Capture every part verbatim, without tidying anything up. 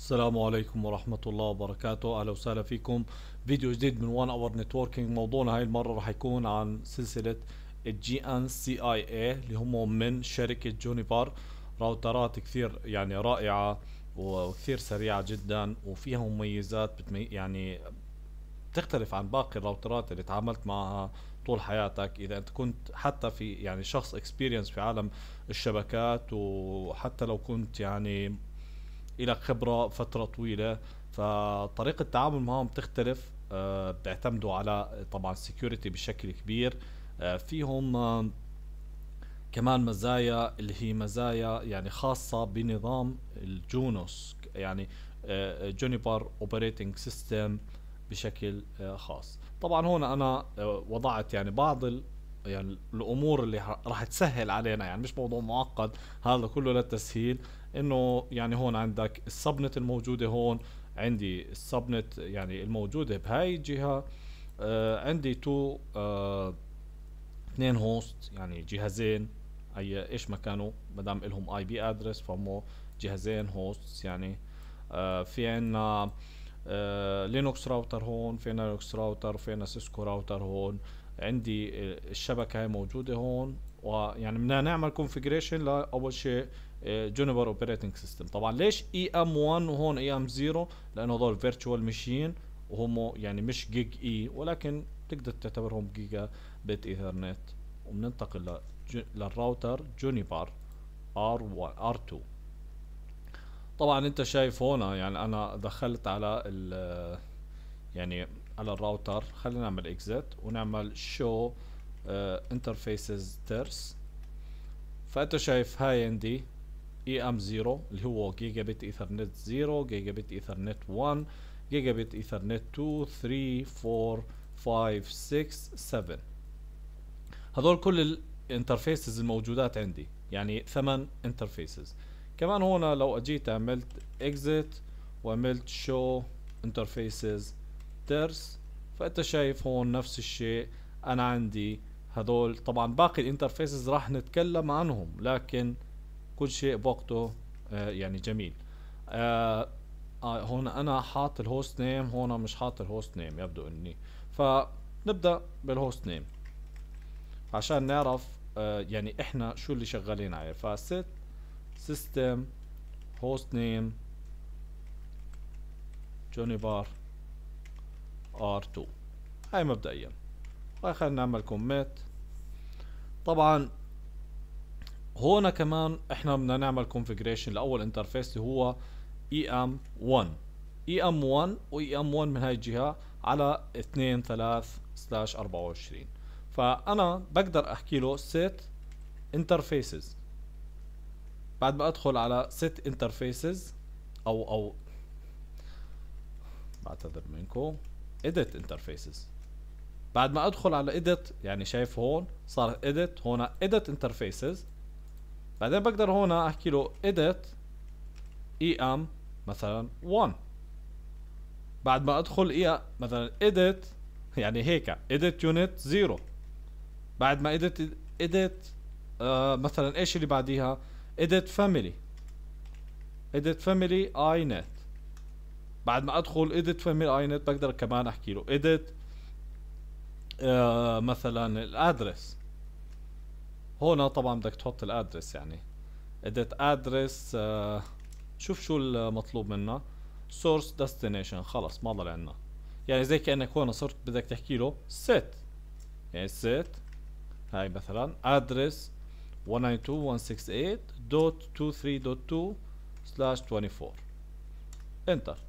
السلام عليكم ورحمة الله وبركاته. أهلا وسهلا فيكم فيديو جديد من وان اور نتوركينج. موضوعنا هاي المرة راح يكون عن سلسلة الجي ان سي اي اي اللي هم من شركة جونيبر. راوترات كثير يعني رائعة وكثير سريعة جدا وفيها مميزات بتمي يعني تختلف عن باقي الراوترات اللي تعاملت معها طول حياتك. اذا انت كنت حتى في يعني شخص اكسبيرينس في عالم الشبكات، وحتى لو كنت يعني إلك خبرة فترة طويلة، فطريقة التعامل معهم بتختلف. آه، بيعتمدوا على طبعا security بشكل كبير. آه، فيهم آه، كمان مزايا اللي هي مزايا يعني خاصة بنظام الجونوس، يعني جونيبر اوبريتنج سيستم بشكل آه، خاص. طبعا هون انا آه، وضعت يعني بعض ال يعني الامور اللي ح- راح تسهل علينا، يعني مش موضوع معقد، هذا كله للتسهيل. انه يعني هون عندك السبنت الموجودة هون، عندي السبنت يعني الموجودة بهاي الجهة. آه عندي تو آه اثنين هوست، يعني جهازين، اي ايش ما كانوا ما دام لهم اي بي ادرس فهم جهازين هوست يعني. آه في عنا آه لينوكس راوتر هون، في لينوكس راوتر، وفينا سيسكو راوتر هون. عندي آه، الشبكة هاي موجودة هون، ويعني بدنا نعمل كونفيجريشن لاول شيء جونيبر اوبريتنج سيستم. طبعا ليش اي ام واحد وهون اي ام صفر؟ لانه هذول فيرتشوال ماشين وهم يعني مش جيج اي، ولكن تقدر تعتبرهم جيجا بت ايثرنت. وبننتقل لج- للراوتر جونيبر ار واحد ار اثنين. طبعا انت شايف هنا يعني انا دخلت على ال يعني على الراوتر. خلينا نعمل اكزit ونعمل شو انترفيسز تيرس. فانت شايف هاي عندي اي ام صفر اللي هو جيجا بت ايثرنت صفر، جيجا بت ايثرنت واحد، جيجا بت ايثرنت اثنين ثلاثة أربعة خمسة ستة سبعة. هذول كل الانترفيسز الموجودات عندي، يعني ثمان انترفيسز. كمان هنا لو اجيت عملت اكزit وعملت شو انترفيسز تيرس، فانت شايف هون نفس الشيء. انا عندي هذول. طبعا باقي الانترفيسز راح نتكلم عنهم، لكن كل شيء بوقته. آه يعني جميل. آه آه هون انا حاط الهوست نيم، هون مش حاط الهوست نيم يبدو اني. فنبدأ بالهوست نيم عشان نعرف آه يعني احنا شو اللي شغالين عليه. فست سيستم هوست نيم جونيبر ار اثنين. هاي مبدئيا. هاي خلينا نعمل كوميت. طبعا هون كمان احنا بدنا نعمل كونفيجريشن لاول انترفيس اللي هو اي ام واحد. اي ام واحد واي ام واحد من هاي الجهة على اثنين ثلاثة سلاش أربعة وعشرين. فانا بقدر احكي له set interfaces. بعد ما ادخل على set interfaces او او بعتذر منكم edit interfaces. بعد ما ادخل على edit، يعني شايف هون صار edit، هون edit interfaces. بعدين بقدر هون احكي له edit اي ام مثلا واحد. بعد ما ادخل اي مثلا edit يعني هيك edit unit صفر. بعد ما edit edit آه مثلا ايش اللي بعديها edit family edit family inet. بعد ما ادخل edit family inet بقدر كمان احكي له edit آه مثلا الادرس. هنا طبعا بدك تحط الادرس، يعني edit address. آه شوف شو المطلوب منا. source destination خلص ما ضل عنا. يعني زي كأنك هون صرت بدك تحكي له set، يعني set هاي مثلا address مية تسعة وتسعين ستة دوت اتنين وعشرين دوت اتنين سلاش اربعة وعشرين. انتر.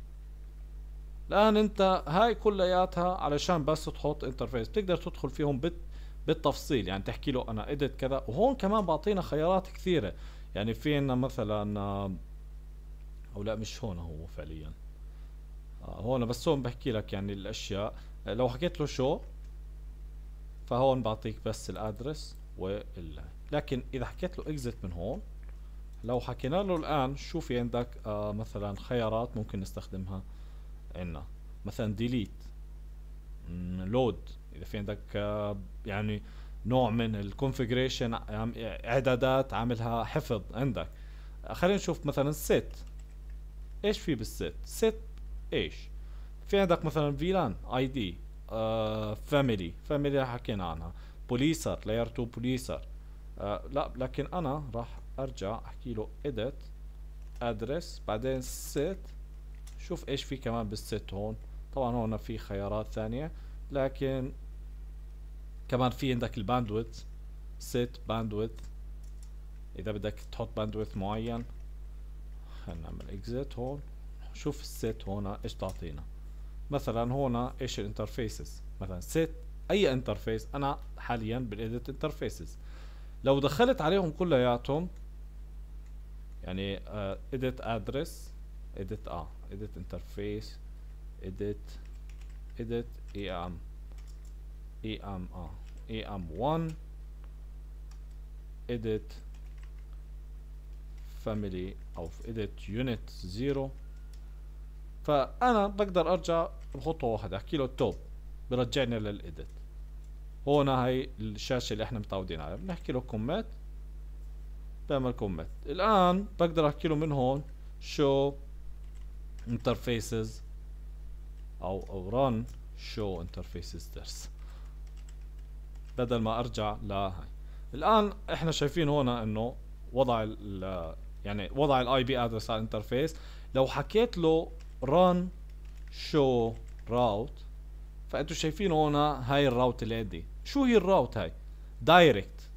الان انت هاي كلياتها علشان بس تحط انترفيس. بتقدر تدخل فيهم بت بالتفصيل، يعني تحكي له انا اديت كذا. وهون كمان بعطينا خيارات كثيرة. يعني في عنا مثلا آه، او لا مش هون هو فعليا. آه، هون بس هون بحكي لك يعني الاشياء. آه، لو حكيت له شو فهون بعطيك بس الادرس وال لكن اذا حكيت له اكزت من هون، لو حكينا له الان شو في عندك آه مثلا خيارات ممكن نستخدمها عنا. مثلا ديليت، لود، اذا في عندك آه يعني نوع من الكونفيجريشن، اعدادات عاملها حفظ عندك. آه، خلينا نشوف مثلا set. ايش في بالست؟ ست ايش؟ في عندك مثلا فيلان اي دي، آه فاميلي، فاميلي حكينا عنها، بوليسر لاير تو بوليسر. آه لا لكن انا راح ارجع احكي له edit address بعدين set. شوف ايش في كمان بالست هون. طبعا هون في خيارات ثانية، لكن كمان في عندك الباندويث، set bandwidth اذا بدك تحط باندويث معين. خلينا نعمل exit هون. شوف الست هون ايش تعطينا. مثلا هون ايش الانترفيسز، مثلا set اي انترفيس. انا حاليا بالايديت انترفيسز، لو دخلت عليهم كلياتهم يعني uh, edit address edit اه edit interface edit edit em em اه em one edit family او edit unit zero. فانا بقدر ارجع بخطوة واحدة احكي له توب برجعني للإيديت. هون هاي الشاشة اللي احنا متعودين عليها، بنحكي له كوميت بعمل كوميت. الان بقدر احكي له من هون show interfaces او او run show interfaces درس بدل ما ارجع لهاي. الان احنا شايفين هون انه وضع ال يعني وضع الاي بي ادرس على الانترفيس. لو حكيت له run show route فانتوا شايفين هون هاي الراوت اللي عندي. شو هي الراوت هاي؟ دايركت.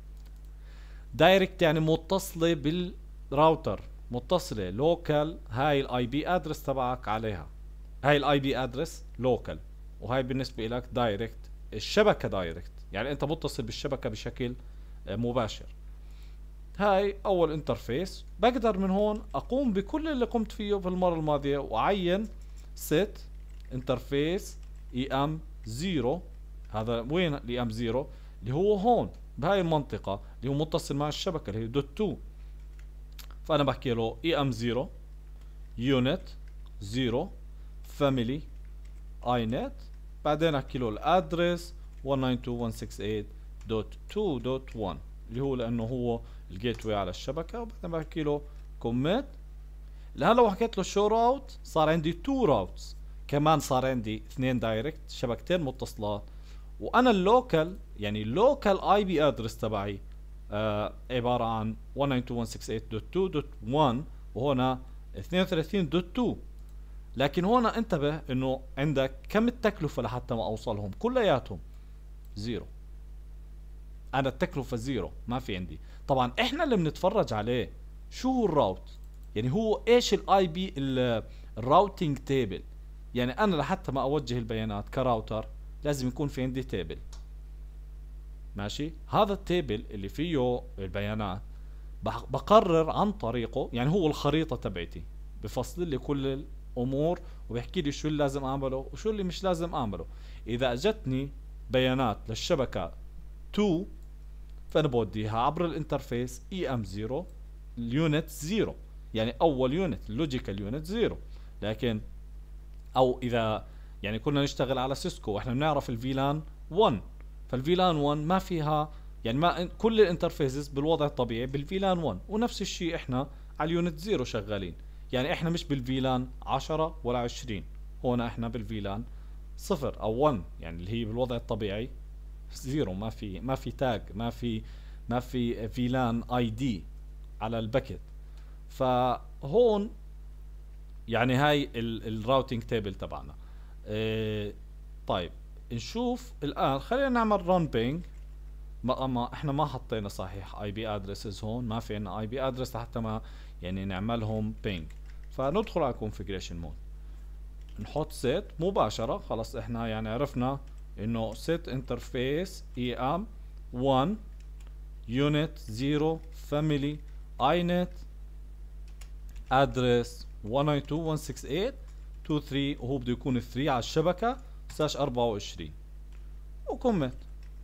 دايركت يعني متصلة بالراوتر، متصلة لوكال. هاي الاي بي ادرس تبعك عليها، هاي الاي بي ادرس لوكال، وهاي بالنسبة لك دايركت. الشبكة دايركت يعني انت متصل بالشبكة بشكل مباشر. هاي اول انترفيس. بقدر من هون اقوم بكل اللي قمت فيه في المرة الماضية واعين set interface em zero. هذا وين الاي ام زيرو؟ اللي هو هون بهاي المنطقة اللي هو متصل مع الشبكة اللي هي دوت تو. فانا بحكي له اي ام زيرو unit زيرو family inet بعدين احكي له الادرس one ninety-two dot one sixty-eight dot two dot one اللي هو لانه هو الجيت واي على الشبكة. وبعدين بحكي له commit. الان لو حكيت له شو راوت صار عندي تو راوتس كمان، صار عندي اثنين دايركت شبكتين متصلات. وانا اللوكال يعني اللوكال اي بي ادرس تبعي آه عبارة عن one ninety-two dot one sixty-eight dot two dot one وهنا اثنين وثلاثين دوت تو. لكن هنا انتبه انه عندك كم التكلفة لحتى ما اوصلهم كلياتهم؟ زيرو. انا التكلفة زيرو ما في عندي. طبعا احنا اللي بنتفرج عليه شو هو الراوت، يعني هو ايش الاي بي الراوتينج تيبل. يعني انا لحتى ما اوجه البيانات كراوتر لازم يكون في عندي تيبل ماشي. هذا التيبل اللي فيه البيانات بقرر عن طريقه، يعني هو الخريطة تبعتي بفصل لي كل الامور وبيحكي لي شو اللي لازم اعمله وشو اللي مش لازم اعمله. اذا اجتني بيانات للشبكة تو فانا بوديها عبر الانترفيس اي ام زيرو اليونت زيرو، يعني اول يونت اللوجيكال يونت زيرو. لكن او اذا يعني كنا نشتغل على سيسكو واحنا بنعرف الفيلان واحد، فالفيلان واحد ما فيها يعني ما كل الانترفيسز بالوضع الطبيعي بالفيلان واحد، ونفس الشيء احنا على اليونت زيرو شغالين. يعني احنا مش بالفيلان عشرة ولا عشرين، هون احنا بالفيلان صفر او واحد، يعني اللي هي بالوضع الطبيعي زيرو. ما في ما في تاج، ما في ما في فيلان اي دي على الباكت. فهون يعني هاي الراوتينج تيبل تبعنا. اه طيب نشوف الان، خلينا نعمل ران بينج. ما, ما احنا ما حطينا صحيح اي بي ادرسز هون، ما في عنا اي بي ادرس لحتى ما يعني نعملهم بينج. فندخل على كونفيجريشن مود نحط سيت مباشرة. خلص احنا يعني عرفنا انه set interface em one unit zero family inet address one ninety-two dot one sixty-eight dot two three وهو بده يكون ثلاثة على الشبكة سلاش أربعة وعشرين وكومنت.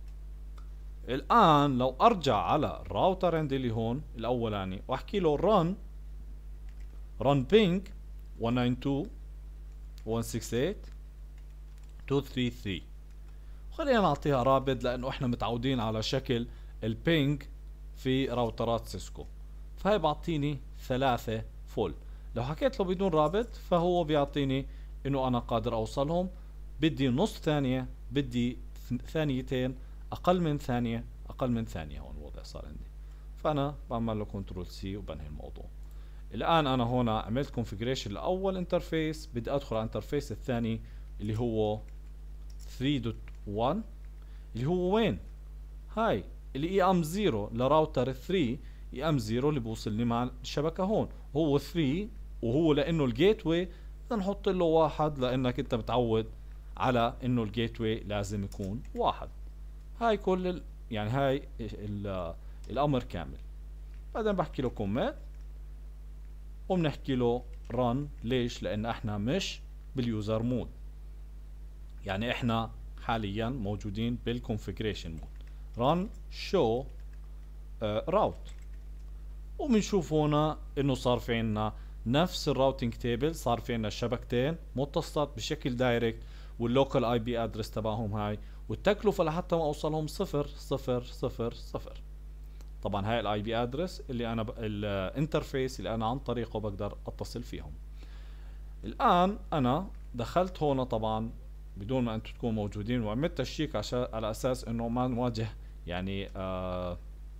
الان لو ارجع على الراوتر عندي اللي هون الاولاني واحكي له run run ping one ninety-two dot one sixty-eight dot two thirty-three. خلينا نعطيها رابط لانه احنا متعودين على شكل البينج في راوترات سيسكو. فهي بعطيني ثلاثة فول. لو حكيت له بدون رابط فهو بيعطيني انه انا قادر اوصلهم. بدي نص ثانية، بدي ثانيتين، اقل من ثانية، اقل من ثانية. هون الوضع صار عندي، فانا بعمل له كنترول سي وبنهي الموضوع. الان انا هنا عملت كونفيجريشن لاول انترفيس، بدي ادخل على الانترفيس الثاني اللي هو ثلاثة دوت واحد، اللي هو وين؟ هاي اللي اي ام صفر لراوتر ثلاثة. اي ام صفر اللي بوصلني مع الشبكة هون هو ثلاثة، وهو لانه الجيت واي بدنا نحط له واحد، لانك انت متعود على انه الجيت واي لازم يكون واحد. هاي كل ال... يعني هاي ال... الامر كامل. بعدين بحكي له كوميت وبنحكي له رن. ليش؟ لان احنا مش باليوزر مود، يعني احنا حاليا موجودين بالكونفيجريشن مود. رن شو راوت، وبنشوف هنا انه صار في عنا نفس الراوتينج تيبل، صار في عنا الشبكتين متصلات بشكل دايركت، واللوكال اي بي ادرس تبعهم هاي، والتكلفة لحتى ما اوصلهم صفر صفر صفر صفر. طبعا هاي الاي بي ادرس اللي انا ب... الانترفيس اللي انا عن طريقه بقدر اتصل فيهم. الان انا دخلت هون طبعا بدون ما انتم تكونوا موجودين، وعملت تشيك عشان على اساس انه ما نواجه يعني آه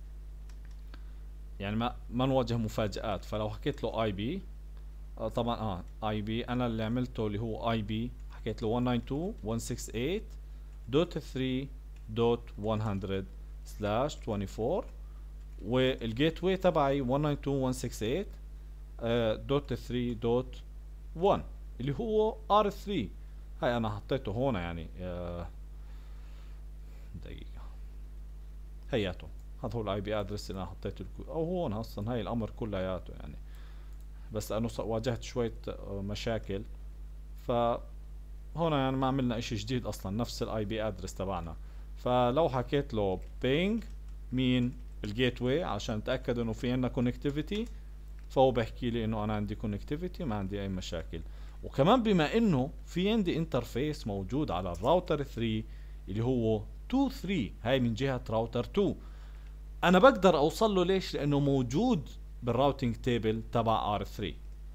يعني ما ما نواجه مفاجآت. فلو حكيت له اي بي آه طبعا اه اي بي انا اللي عملته اللي هو اي بي، حكيت له مية وتسعين دوت مية وستة وستين دوت ثلاثة دوت مية سلاش أربعة وعشرين، والجيت واي تبعي مية وتسعين دوت مية وستة وستين دوت ثلاثة دوت واحد اللي هو ار ثلاثة. هاي انا حطيته هون يعني آه دقيقة، هياته هذا هو الاي بي ادرس اللي انا حطيته، او هون اصلا هاي الامر كلياته يعني، بس لانه واجهت شوية مشاكل فهنا يعني ما عملنا اشي جديد، اصلا نفس الاي بي ادرس تبعنا. فلو حكيت له بينج مين الجيت واي عشان اتاكد انه في عندنا كونكتيفيتي، فهو بحكي لي انه انا عندي كونكتيفيتي، ما عندي اي مشاكل. وكمان بما انه في عندي انترفيس موجود على الراوتر ثلاثة اللي هو اتنين ثلاثة، هاي من جهة راوتر اثنين، انا بقدر اوصل له. ليش؟ لانه موجود بالراوتينج تيبل تبع ار ثلاثة.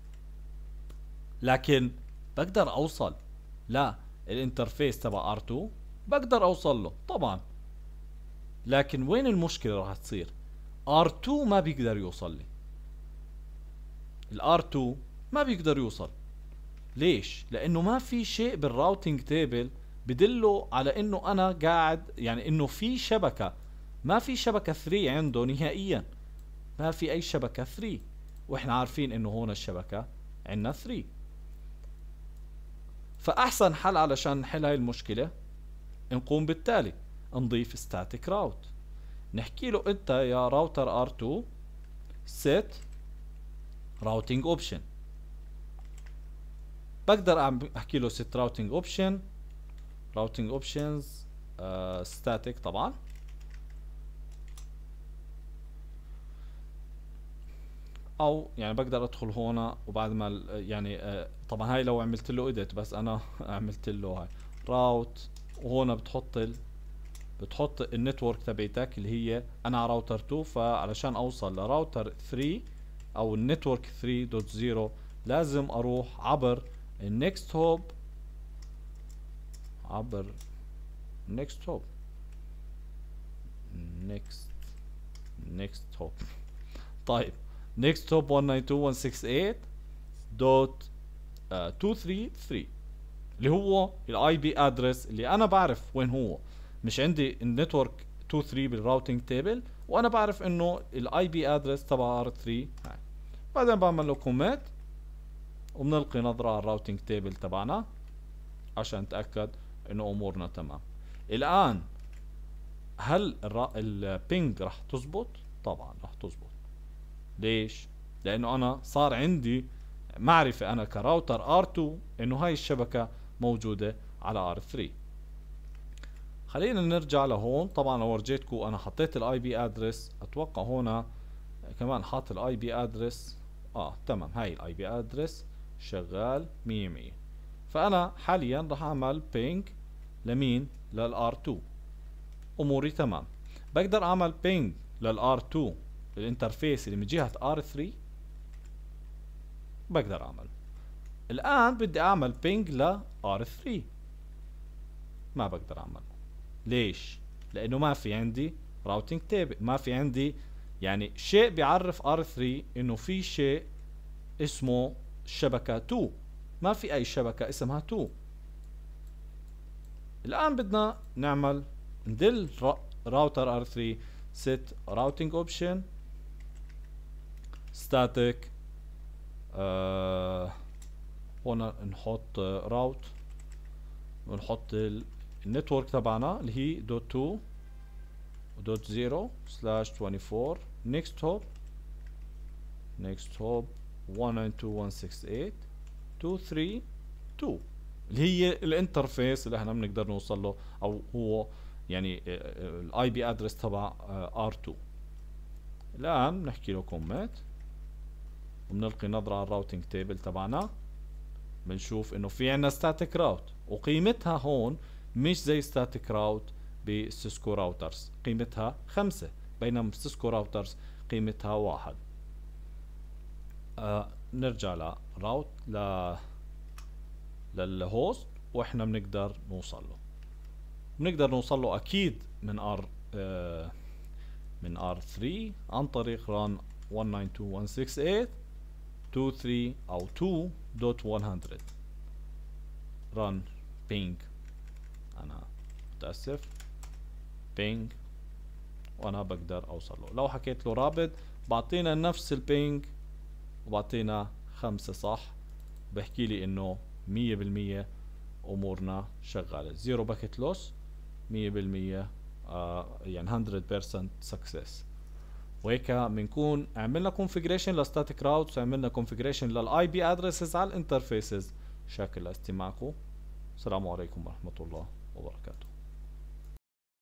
لكن بقدر اوصل لا الانترفيس تبع ار اثنين، بقدر اوصل له طبعا، لكن وين المشكلة راح تصير؟ ار اثنين ما بيقدر يوصل لي، الار اثنين ما بيقدر يوصل. ليش؟ لانه ما في شيء بالراوتينج تيبل بدله على انه انا قاعد، يعني انه في شبكة. ما في شبكة ثلاثة عنده نهائيا، ما في اي شبكة ثلاثة، واحنا عارفين انه هون الشبكة عندنا ثلاثة. فاحسن حل علشان نحل هاي المشكلة نقوم بالتالي، نضيف ستاتيك راوت. نحكي له انت يا راوتر ار اثنين set routing option. بقدر احكي له set routing option routing options uh, static طبعا، او يعني بقدر ادخل هنا وبعد ما يعني uh, طبعا هاي لو عملت له edit، بس انا عملت له هاي راوت، وهنا بتحط ال بتحط النتورك تبعتك اللي هي انا على راوتر اثنين، فعلشان اوصل لراوتر ثلاثة او النتورك ثلاثة دوت صفر لازم اروح عبر النكست هوب، عبر نكست هوب نكست نكست هوب طيب نكست هوب مية وتسعين دوت مية وستة وستين دوت مئتين وثلاثة وثلاثين اللي هو الاي بي ادرس اللي انا بعرف وين هو. مش عندي النتورك اتنين ثلاثة بالراوتينج تيبل، وانا بعرف انه الاي بي ادرس تبع ار ثلاثة. هاي بعدين بعمل له كوميت وبنلقي نظرة على الراوتينج تيبل تبعنا عشان نتأكد انه امورنا تمام. الان هل البينج راح تزبط؟ طبعا راح تزبط. ليش؟ لانه انا صار عندي معرفة انا كراوتر ار اثنين انه هاي الشبكة موجودة على ار ثلاثة. خلينا نرجع لهون. طبعا لو ورجيتكم انا حطيت الاي بي ادرس، اتوقع هنا كمان حاط الاي بي ادرس. اه تمام، هاي الاي بي ادرس شغال مية مية. فانا حاليا راح اعمل بينج لمين؟ للار اثنين، اموري تمام. بقدر اعمل بينج للار اثنين الانترفيس اللي من جهة ار ثلاثة. بقدر اعمل. الان بدي اعمل بينج ل آر ثري، ما بقدر اعمل. ليش؟ لانه ما في عندي راوتينج تيبل، ما في عندي يعني شيء بيعرف آر ثري انه في شيء اسمه شبكة تو، ما في اي شبكة اسمها تو. الان بدنا نعمل ندل راوتر آر ثري set routing option static. آه هون نحط راوت ونحط النتورك تبعنا اللي هي دوت تو دوت زيرو سلاش اربعة وعشرين next hop next hop واحد تسعين اثنين واحد ستة ثمانية اثنين ثلاثة اثنين اللي هي الانترفيس اللي احنا بنقدر نوصل له، او هو يعني الاي بي ادرس تبع آر تو. الان بنحكي له كومنت وبنلقي نظرة على الراوتينج تيبل تبعنا، بنشوف انه في عنا ستاتيك راوت وقيمتها هون مش زي ستاتيك راوت بسيسكو راوترز، قيمتها خمسة، بينما بسيسكو راوترز قيمتها واحد. آه نرجع لراوت ل للهوست واحنا بنقدر نوصل له. بنقدر نوصل له اكيد من ار آه من آر ثري عن طريق ران واحد تسعين اثنين واحد ستة ثمانية اثنين ثلاثة او تو دوت مية. ران بينج، انا متاسف بينج، وانا بقدر اوصل له. لو حكيت له رابط بعطينا نفس البينج وبعطينا خمسة صح، بحكي لي انه مية بالمية امورنا شغاله، زيرو باكيت لوس، مية بالمية آه يعني مية بالمية سكسس. وهيك بنكون عملنا كونفيجريشن لستاتيك راوتس وعملنا كونفيجريشن للاي بي ادريسز على الانترفيسز. شاكر لاستماعكم، السلام عليكم ورحمه الله وبركاته.